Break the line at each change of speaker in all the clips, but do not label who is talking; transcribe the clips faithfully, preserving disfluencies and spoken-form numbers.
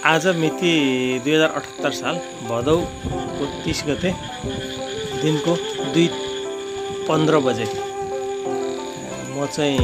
आज मिति दुई हजार अठहत्तर साल भदौको तीस गते दिनको दुई पन्ध्र बजे म चाहिँ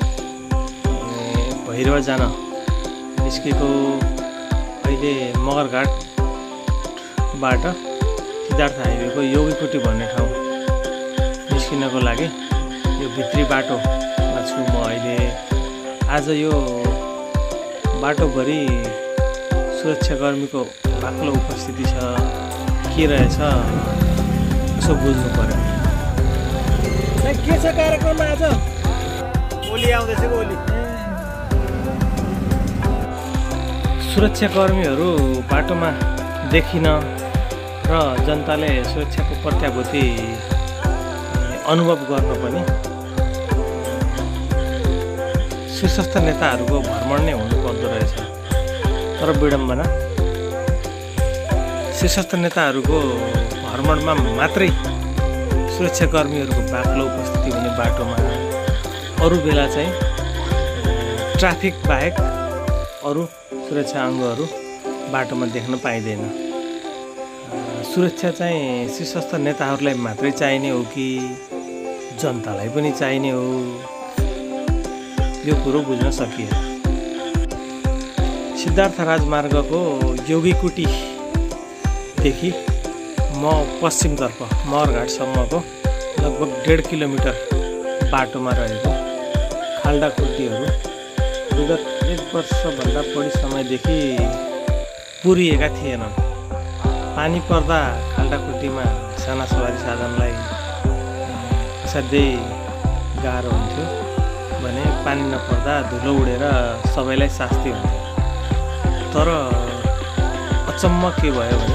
भैरवा जान निस्केको। अहिले मगरघाटबाट सिद्धार्थ हाइवेको योगीकुटी भन्ने ठाउँ निस्किनको लागि यो भित्री बाटोमा छु म अहिले। आज यो बाटोभरि सुरक्षाकर्मीको बाक्लो उपस्थिति छ, के रहेछ यसो बुझ्नु पर्यो।
के छ कार्यक्रम आज? ओली आउँदैछ ओली।
सुरक्षाकर्मीहरू बाटोमा देखिन र जनताले सुरक्षाको प्रत्याभूति अनुभव गर्न पनि शीर्षस्थ नेताहरूको भ्रमण नै हुनुपर्दो रहेछ। तर विडम्बना, शीर्षस्थ नेताहरूको भ्रमणमा मात्रै सुरक्षाकर्मीहरूको बाक्लो उपस्थिति हुने बाटोमा अरू बेला चाहिँ ट्राफिक बाहेक अरू सुरक्षा अङ्गहरू बाटोमा देख्न पाइँदैन। सुरक्षा चाहिँ शीर्षस्थ नेताहरूलाई मात्रै चाहिने हो कि जनतालाई पनि चाहिने हो, यो कुरो बुझ्न सकिएन। सिद्धार्थ राजमार्गको योगीकुटीदेखि म पश्चिमतर्फ मगरघाटसम्मको लगभग डेढ किलोमिटर बाटोमा रहेको खाल्डाखुल्टीहरू विगत एक वर्षभन्दा बढी समयदेखि पुरिएका थिएनन्। पानी पर्दा खाल्डाखुल्टीमा साना सवारी साधनलाई असाध्यै गाह्रो हुन्थ्यो भने पानी नपर्दा धुलो उडेर सबैलाई शास्ति हुन्थ्यो। तर अचम्म के भयो भने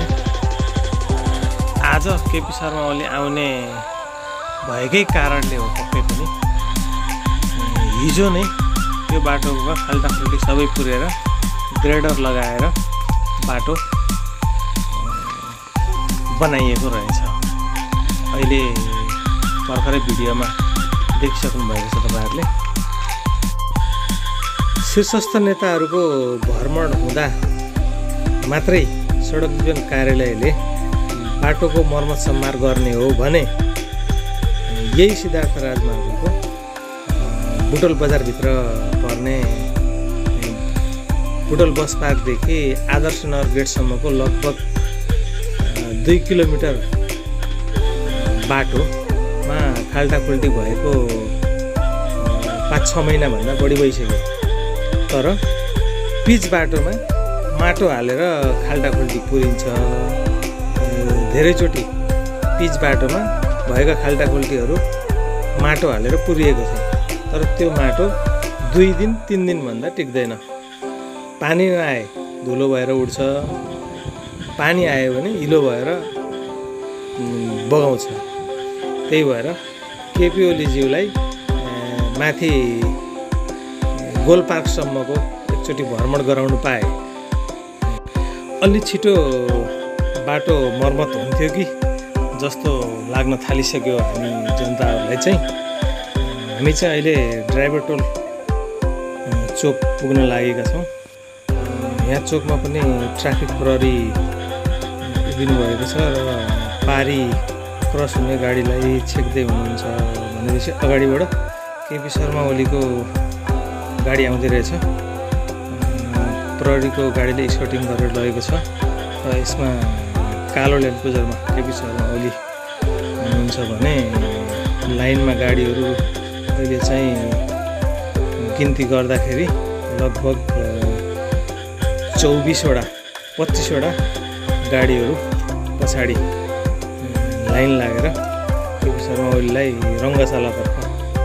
आज केपी शर्मा ओली आउने भएकै कारणले हो पक्कै पनि हिजो नै यो बाटोमा खाल्टाखुल्टी सबै पुरेर ग्रेडर लगाएर बाटो बनाइएको रहेछ। अहिले भर्खरै भिडियोमा देखिसक्नु भएको छ तपाईँहरूले। शीर्षस्थ नेताहरूको भ्रमण हुँदा मात्रै सडक विभाग कार्यालयले बाटोको मर्मत सम्मार गर्ने हो भने यही सिद्धार्थ राजमार्गको बुटोल बजारभित्र पर्ने बुटोल बस पार्कदेखि आदर्श नगर गेटसम्मको लगभग दुई किलोमिटर बाटोमा खाल्टाखुल्टी भएको पाँच छ महिनाभन्दा बढी भइसक्यो। तर पिच बाटोमा माटो हालेर खाल्टाखुल्टी पुरिन्छ। धेरैचोटि पिच बाटोमा भएका खाल्टाखुल्टीहरू माटो हालेर पुरिएको छ। तर त्यो माटो दुई दिन तिन दिनभन्दा टिक्दैन। पानी नआए धुलो भएर उड्छ, पानी आयो भने हिलो भएर बगाउँछ। त्यही भएर केपी ओलीज्यूलाई माथि गोल पार्कसम्मको एकचोटि भ्रमण गराउनु पाए अलि छिटो बाटो मर्मत हुन्थ्यो कि जस्तो लाग्न थालिसक्यो हामी जनताहरूलाई चाहिँ। हामी चाहिँ अहिले ड्राइभर टोल चोक पुग्न लागेका छौँ। यहाँ चोकमा पनि ट्राफिक प्रहरी उभिनु भएको छ र पारी क्रस हुने गाडीलाई छेक्दै हुनुहुन्छ भनेपछि अगाडिबाट केपी शर्मा ओलीको गाडी आउँदै रहेछ। प्रहरीको गाडीले स्कटिङ गरेर लगेको छ र यसमा कालो ल्यान्ड क्रुजरमा केपी शर्मा ओली हुनुहुन्छ भने लाइनमा गाडीहरू अहिले चाहिँ गिन्ती गर्दाखेरि लगभग चौबिसवटा पच्चिसवटा गाडीहरू पछाडि लाइन लागेर केपी शर्मा ओलीलाई रङ्गशालातर्फ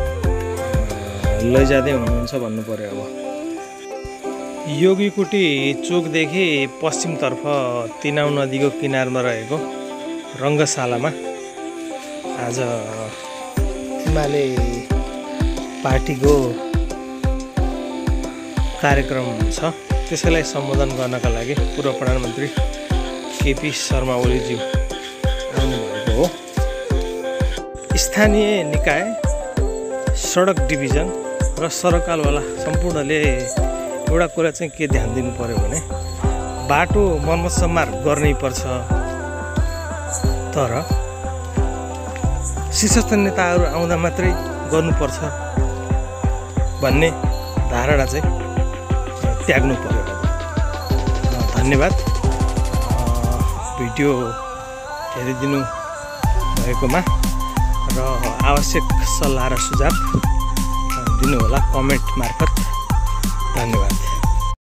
लैजाँदै हुनुहुन्छ भन्नु पर्यो। अब योगीकुटी चोकदेखि पश्चिमतर्फ तिनाउ नदीको किनारमा रहेको रङ्गशालामा आज एमाले पार्टीको कार्यक्रम छ। त्यसैलाई सम्बोधन गर्नका लागि पूर्व प्रधानमन्त्री केपी शर्मा ओलीज्यू आउनुभएको हो। स्थानीय निकाय, सडक डिभिजन र सरकारवाला सम्पूर्णले एउटा कुरा चाहिँ के ध्यान दिनु पर्यो भने बाटो मर्मत सम्मार गर्नै पर्छ, तर शीर्षस्थ नेताहरू आउँदा मात्रै गर्नुपर्छ भन्ने धारणा चाहिँ त्याग्नु पर्यो। धन्यवाद भिडियो हेरिदिनु भएकोमा र आवश्यक सल्लाह र सुझाव दिनुहोला कमेन्ट मार्फत। धन्यवाद।